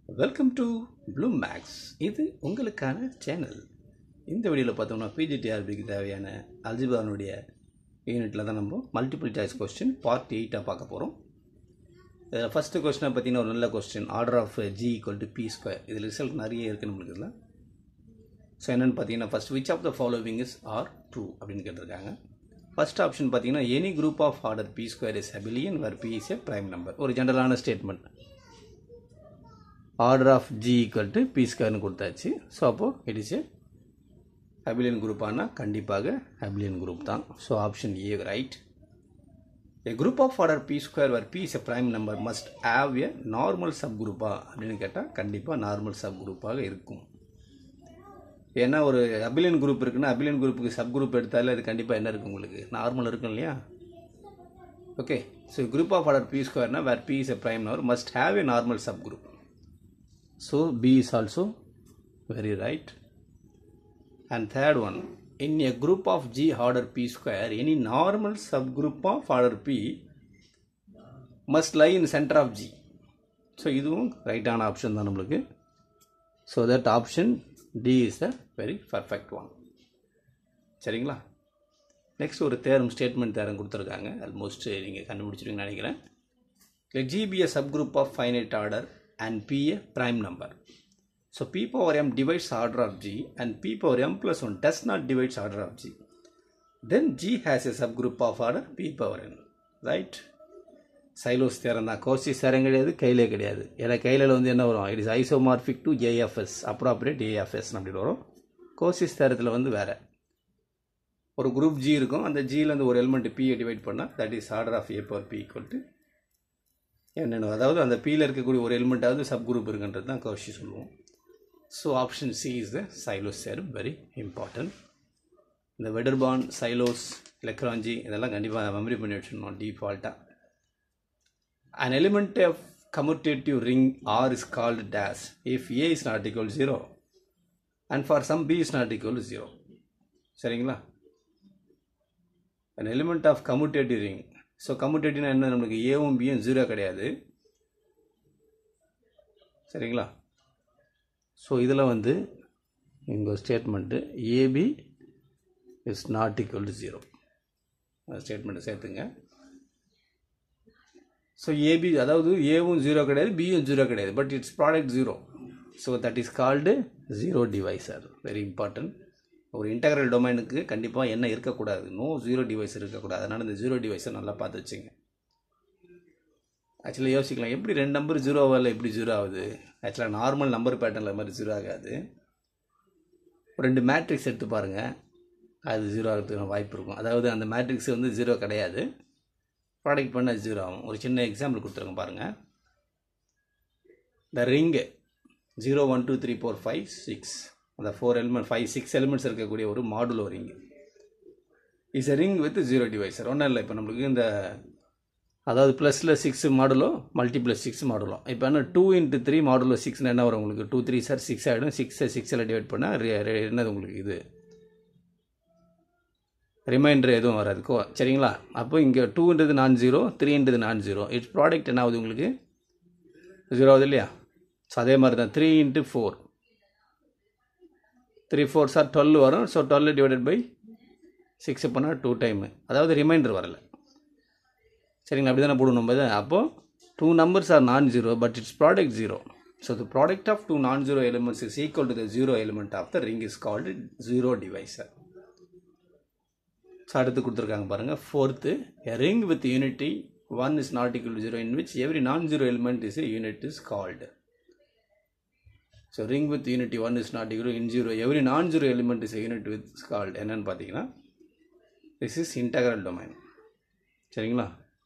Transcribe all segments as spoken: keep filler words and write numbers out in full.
Welcome to Bloom maths. இது உங்களுக்கான channel. இந்த வீடியோவில் பார்த்தோம்னா பிஜிடிஆர்பிக்கு தேவையான அல்ஜிப்ரானுடைய யூனிட்டில் தான் நம்ம மல்டிபிள் சாய்ஸ் கொஸ்டின் பார்ட் எயிட்டாக பார்க்க போகிறோம். இதில் ஃபஸ்ட்டு கொஸ்டினை பார்த்தீங்கன்னா ஒரு நல்ல question, order of G equal to P square. இதில் ரிசல்ட் நிறைய இருக்குது நம்மளுக்கு இதில். ஸோ என்னென்னு பார்த்தீங்கன்னா first which of the following is are true அப்படின்னு கேட்டிருக்காங்க. ஃபஸ்ட் ஆப்ஷன் பார்த்தீங்கன்னா any group of order P square is abelian where P is a prime number. ஒரு ஜென்ரலான statement. Order of G equal to B ஸ்கொயர்னு கொடுத்தாச்சு. So அப்போது it is a abelian group. ஆனால் கண்டிப்பாக அபிலியன் குரூப் தான். So option A right. A group of order p square where p is a prime number must have a normal subgroup அப்படின்னு கேட்டால் கண்டிப்பாக normal சப்குரூப்பாக இருக்கும். ஏன்னா ஒரு அபிலியன் குரூப் இருக்குன்னா அபிலியன் குரூப்புக்கு சப் குரூப் எடுத்தாலே அது கண்டிப்பாக என்ன இருக்கும், உங்களுக்கு நார்மல் இருக்கும் இல்லையா? Okay. So group of order P ஸ்கொயர்னா where P is a prime number must have a normal subgroup. So B is also very right. And third one, in a group of G order P square, any normal subgroup of order P must lie in center of G. So இதுவும் ரைட்டான option தான் நம்மளுக்கு. So that option D is a very perfect one. சரிங்களா? Next ஒரு theorem statement theorem கொடுத்துருக்காங்க. Almost நீங்கள் கண்டுபிடிச்சிருக்கீங்கன்னு நினைக்கிறேன். Let G be a subgroup of finite order and P a prime number. So P power m divides order of G and P power m plus one does not divide order of G. Then G has a subgroup of order P power n. Right? Sylow's theorem தான். Cauchy's theorem கிடையாது, கையிலே கிடையாது. ஏன்னா கையில் வந்து என்ன வரும், it is isomorphic to AFS, appropriate AFS அப்படின்னு வரும். கோசிஸ் தேரத்தில் வந்து வேறு ஒரு குரூப் ஜி இருக்கும். அந்த ஜியில் வந்து ஒரு எலிமெண்ட் பியை டிவைட் பண்ணால் that is order of a power P equal to என்னென்ன, அதாவது அந்த பியில் இருக்கக்கூடிய ஒரு எலிமெண்ட்டாவது சப் குரூப் இருக்குன்றது தான் கோஷி சொல்லுவோம். So option C is the Sylow's theorem, very important. இந்த வெடர்பான், சைலோஸ், லெக்ராஞ்சி இதெல்லாம் கண்டிப்பாக மெமரி பண்ணி வச்சுருந்தோம் டிஃபால்ட்டாக. An element of commutative ring R is called dash if A is not equal to zero and for some B is not equal to zero. சரிங்களா? An element of commutative ring. So கம்யூட்டேட்டிவ்னா என்ன, நம்மளுக்கு ஏவும் பியும் zero கிடையாது. சரிங்களா? So இதில் வந்து இங்கே statement AB is not equal to zero. அந்த ஸ்டேட்மெண்ட்டை சேர்த்துங்க. ஸோ ஏபி அதாவது ஏவும் ஜீரோ கிடையாது, பியும் ஜீரோ கிடையாது, but its product zero. So that is called zero divisor. Very important. ஒரு இன்டெக்ரல் டொமைனுக்கு கண்டிப்பாக என்ன இருக்கக்கூடாது, நோ ஜீரோ டிவைசர் இருக்கக்கூடாது. அதனால் இந்த ஜீரோ டிவைஸை நல்லா பார்த்து வச்சுங்க. ஆக்சுவலாக யோசிக்கலாம், எப்படி ரெண்டு நம்பர் ஜீரோ ஆகல, எப்படி ஜீரோ ஆகுது? ஆக்சுவலாக நார்மல் நம்பர் பேட்டர்னில் மாதிரி ஜீரோ ஆகாது. ரெண்டு மேட்ரிக்ஸ் எடுத்து பாருங்கள், அது ஜீரோ ஆகிறதுக்கு வாய்ப்பு இருக்கும். அதாவது அந்த மேட்ரிக்ஸ் வந்து ஜீரோ கிடையாது, ப்ராடக்ட் பண்ண ஜீரோ ஆகும். ஒரு சின்ன எக்ஸாம்பிள் கொடுத்துருங்க பாருங்கள். இந்த ring zero one two three four five six, அந்த four element five six elements இருக்கக்கூடிய ஒரு modulo ring is a ring with zero divisor. ஒன்றும் இல்லை, இப்போ நம்மளுக்கு இந்த அதாவது ப்ளஸில் six modulo, multi plus six modulo. இப்போ என்ன டூ இன்ட்டு த்ரீ மாடுலோ சிக்ஸ்னு என்ன வரும் உங்களுக்கு, டூ த்ரீ சார் சிக்ஸ் ஆகிடும். சிக்ஸை சிக்ஸில் டிவைட் பண்ணால் என்னது உங்களுக்கு இது ரிமைண்டர் எதுவும் வராது. கோ சரிங்களா? அப்போ இங்கே டூன்றது நான் ஜீரோ, த்ரீன்றது நான் ஜீரோ. இட்ஸ் ப்ராடக்ட் என்ன ஆகுது உங்களுக்கு, ஜீரோ ஆகுது இல்லையா? ஸோ அதே மாதிரி தான் three into four, three four sir twelve வரும். So twelve divided by six பண்ணால் டூ டைமு, அதாவது ரிமைண்டர் வரலை. சரிங்களா? அப்படி தானே போடணும் போது. அப்போது two numbers are non zero but its product zero. So the product of two non zero elements is equal to the zero element of the ring is called zero divisor. So அடுத்து கொடுத்துருக்காங்க பாருங்கள். Fourth, a ring with unity one is not equal to zero in which every non zero element is a unit is called. So ring with unity one is not equal in zero every non zero element is a unit with called. என்னன்னு பார்த்தீங்கன்னா this is integral domain. சரிங்களா?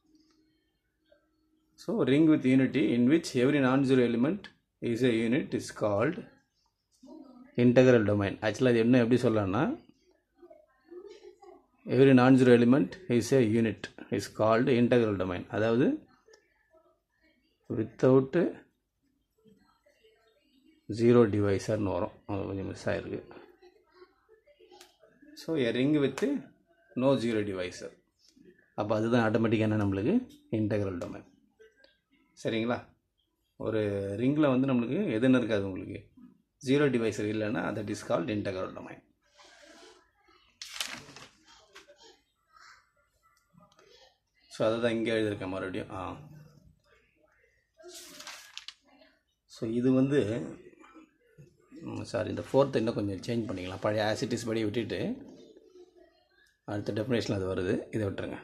So ring with unity in which every non zero element is a unit is called integral domain. ஆக்சுவலாக அது என்ன எப்படி சொல்லலாம்னா, every non-zero element is a unit is called integral domain. அதாவது without zero divisor னு வரும். அது கொஞ்சம் மிஸ் ஆகிருக்கு. So a ring with no zero divisor. அப்போ அதுதான் ஆட்டோமேட்டிக்கான நம்மளுக்கு இன்டெக்ரல் டொமைன். சரிங்களா? ஒரு ரிங்கில் வந்து நம்மளுக்கு எதுன்னு இருக்காது உங்களுக்கு ஜீரோ டிவைசர் இல்லைன்னா that is called integral domain. So அதை தான் இங்கே எழுதியிருக்கேன் மறுபடியும். ஆ ஸோ இது வந்து சாரி இந்த ஃபோர்த்தை இன்னும் கொஞ்சம் சேஞ்ச் பண்ணிக்கலாம். பழைய ஆசிட்டிஸ் படி விட்டுட்டு அடுத்த டெஃபினேஷன் அது வருது, இதை விட்டுருங்க.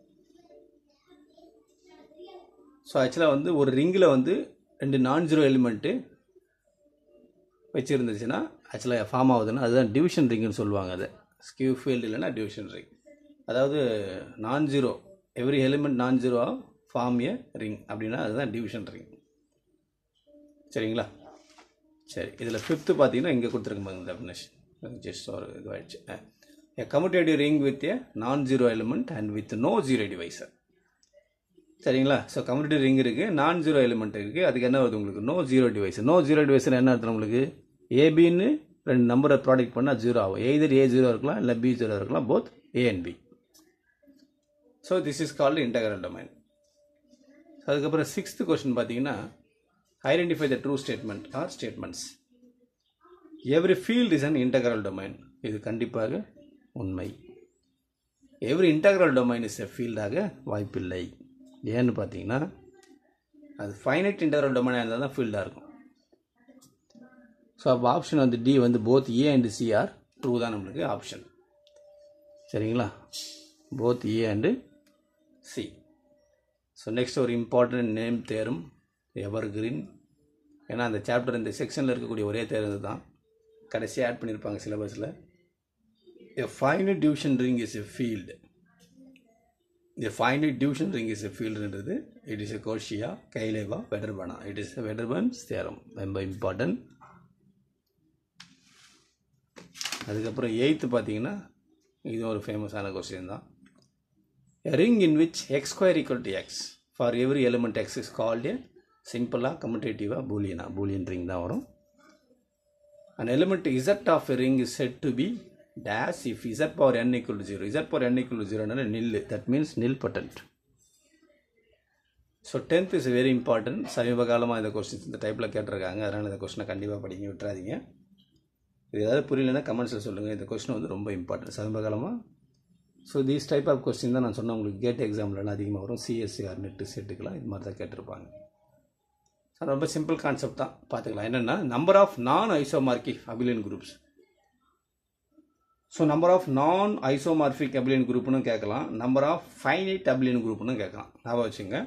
ஸோ ஆக்சுவலாக வந்து ஒரு ரிங்கில் வந்து ரெண்டு நான் ஜீரோ எலிமெண்ட்டு வச்சுருந்துச்சுன்னா ஆக்சுவலாக ஃபார்ம் ஆகுதுன்னா அதுதான் டிவிஷன் ரிங்குன்னு சொல்லுவாங்க. அதை ஸ்கியூ ஃபீல்டு இல்லைன்னா டிவிஷன் ரிங். அதாவது non zero every element non zero form a ring அப்படின்னா அதுதான் டிவிஷன் ரிங். சரிங்களா? சரி, இதில் ஃபிஃப்த்து பார்த்தீங்கன்னா இங்கே கொடுத்துருக்க பாருங்க டெஃபினேஷன். ஜஸ்ட் ஒரு இது ஆயிடுச்சு. A commutative ring with a non-zero element and with no zero divisor. சரிங்களா? ஸோ கம்யூட்டேட்டிவ் ரிங் இருக்குது, நான் ஜீரோ எலிமெண்ட் இருக்குது. அதுக்கு என்ன வருது உங்களுக்கு? No zero divisor. No zero divisor என்ன அர்த்தம் உங்களுக்கு? ஏபின்னு ரெண்டு நம்பரை ப்ராடக்ட் பண்ணால் ஜீரோ ஆகும். எய்தர் ஏ ஜீரோ இருக்கலாம் இல்லை பி ஜீரோ இருக்கலாம், both A and B. So this is called integral domain. அதுக்கப்புறம் சிக்ஸ்த்து கொஸ்டின் பார்த்தீங்கன்னா identify the true statement or statements. Every field is an integral domain. இது கண்டிப்பாக உண்மை. Every integral domain is a ஃபீல்டாக வாய்ப்பில்லை. ஏன்னு பார்த்தீங்கன்னா அது ஃபைனைட் இன்டெக்ரல் டொமைனாக இருந்தால் தான் ஃபீல்டாக இருக்கும். ஸோ அப்போ ஆப்ஷன் வந்து டி வந்து both A and C are true தான் நம்மளுக்கு ஆப்ஷன். சரிங்களா? Both A and C. So next ஒரு important name theorem ever green. ஏன்னா அந்த சாப்டர் இந்த செக்ஷனில் இருக்கக்கூடிய ஒரே தேர்வு தான் கடைசியாக ஆட் பண்ணியிருப்பாங்க சிலபஸில். A finite division ring is a field. A finite division ring is a field என்றது it is a Cauchy, Cayleva, Wedderburn. It is a Wedderburn's theorem. ரொம்ப இம்பார்ட்டன்ட். அதுக்கப்புறம் எயித்து பார்த்தீங்கன்னா இது ஒரு ஃபேமஸான கொஸ்டின் தான். A ring in which x square equal to x for every element x is called a simple commutative boolean. Boolean ring தான் வரும். An element z of a ring is said to be dash if z power n equal to zero. Z power n equal to zero is nil. That means nilpotent. So tenth is very important. சமீப காலமாக இந்த questions இந்த டைப்பில் கேட்டிருக்காங்க. அதனால் இந்த கொஸ்டினை கண்டிப்பாக படிங்க, விட்டுறாதீங்க. இது ஏதாவது புரியலன்னா கமெண்ட்ஸில் சொல்லுங்கள். இந்த கொஸ்டின் வந்து ரொம்ப இம்பார்ட்டன்ட் சமீப காலமாக. So these type of question தான் நான் சொன்னேன் உங்களுக்கு கேட் எக்ஸாம்லாம் அதிகமாக வரும். சிஎஸ்சிஆர் நெட்டு செட்டுக்கெலாம் இது மாதிரி தான் கேட்டிருப்பாங்க. ஸோ ரொம்ப சிம்பிள் கான்செப்ட் தான், பார்த்துக்கலாம். என்னென்னா number of non isomorphic abelian groups. So number of non isomorphic abelian குரூப்னு கேட்கலாம், நம்பர் ஆஃப் ஃபைனைட் அபிலியன் குரூப்னு கேட்கலாம். ஞாபகம் வச்சுங்க,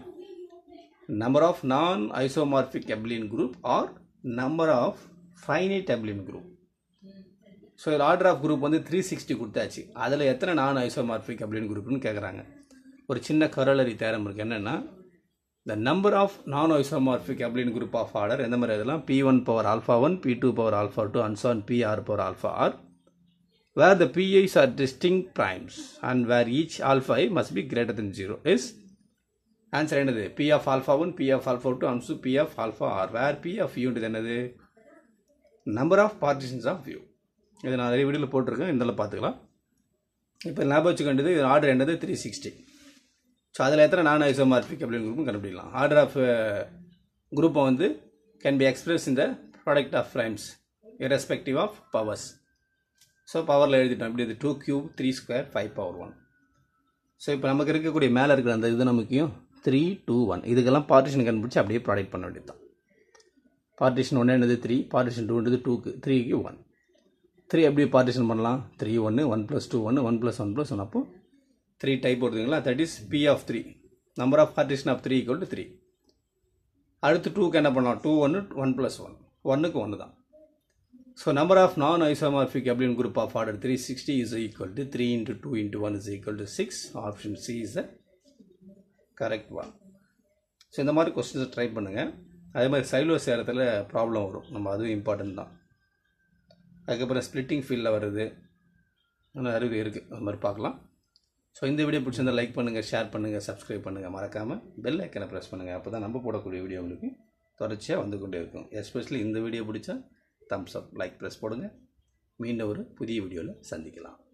number of non isomorphic abelian group or number of finite abelian group. So இதில் ஆர்டர் ஆஃப் குரூப் வந்து three sixty கொடுத்தாச்சு. அதில் எத்தனை நான் ஐசோமார்பிக் அபிலியன் குரூப்னு கேட்குறாங்க. ஒரு சின்ன கரோலரி தேரம் இருக்குது. என்னென்னா the number of non-isomorphic abelian group of order எந்த மாதிரி இதெல்லாம் p one power alpha one, p two power alpha two and so on p r power alpha r, where the pi's are distinct primes and where each alpha i must be greater than zero is answer என்னது? p of alpha one, p of alpha two and so p of alpha r, where p of u என்னது? number of partitions of u. இதை நான் நிறைய வீடியோவில் போட்டிருக்கேன், இதெல்லாம் பார்த்துக்கலாம். இப்போ ஞாபகம் வச்சுக்கிட்டது இது ஆர்டர் என்னது? Three sixty. ஸோ அதில் எத்தனை நான் ஐசோமார்பிக் அப்படின்னு குரூப்பும் கண்டுபிடிக்கலாம். ஆர்டர் ஆஃப் குரூப்பை வந்து can be express in the product of primes respective of powers. So பவரில் எழுதிட்டோம். இப்படி இது two cube three square five power one. So இப்போ நமக்கு இருக்கக்கூடிய மேலே இருக்கிற அந்த இது நமக்கும் த்ரீ டூ ஒன் இதுக்கெல்லாம் பார்ட்டிஷன் கண்டுபிடிச்சி அப்படியே ப்ராடக்ட் பண்ண வேண்டியது தான். பார்ட்டிஷன் ஒன்று என்னது? த்ரீ. பார்ட்டிஷன் டூன்றது டூக்கு, த்ரீக்கு ஒன். த்ரீ எப்படி பார்ட்டிஷன் பண்ணலாம்? த்ரீ ஒன்று, ஒன் ப்ளஸ் டூ ஒன்று, one plus one plus one. அப்போ த்ரீ டைப் வருதுங்களா? That is P of three. Number of partition of three equal to three. அடுத்து டூக்கு என்ன பண்ணலாம்? டூ ஒன்று, ஒன் ப்ளஸ் ஒன், ஒன்றுக்கு ஒன்று தான். So number of non isomorphic அப்படின்னு group of order three sixty is equal to three into two into one is equal to six. Option C is the correct one. So இந்த மாதிரி கொஸ்டின்ஸை try பண்ணுங்கள். அதே மாதிரி Xylo சேரத்தில் problem வரும், நம்ம அதுவும் important தான். அதுக்கப்புறம் ஸ்ப்ளிட்டிங் ஃபீல்டில் வருது, இன்னும் அறிவு இருக்குது, அது மாதிரி பார்க்கலாம். ஸோ இந்த வீடியோ பிடிச்சிருந்தால் லைக் பண்ணுங்கள், ஷேர் பண்ணுங்கள், சப்ஸ்கிரைப் பண்ணுங்கள், மறக்காமல் பெல் ஐக்கனை ப்ரெஸ் பண்ணுங்கள். அப்போ தான் நம்ம போடக்கூடிய வீடியோ உங்களுக்கு தொடர்ச்சியாக வந்து கொண்டே இருக்கும். எஸ்பெஷலி இந்த வீடியோ பிடிச்சா தம்ஸ் அப் லைக் ப்ரெஸ் போடுங்க. மீண்டும் ஒரு புதிய வீடியோவில் சந்திக்கலாம்.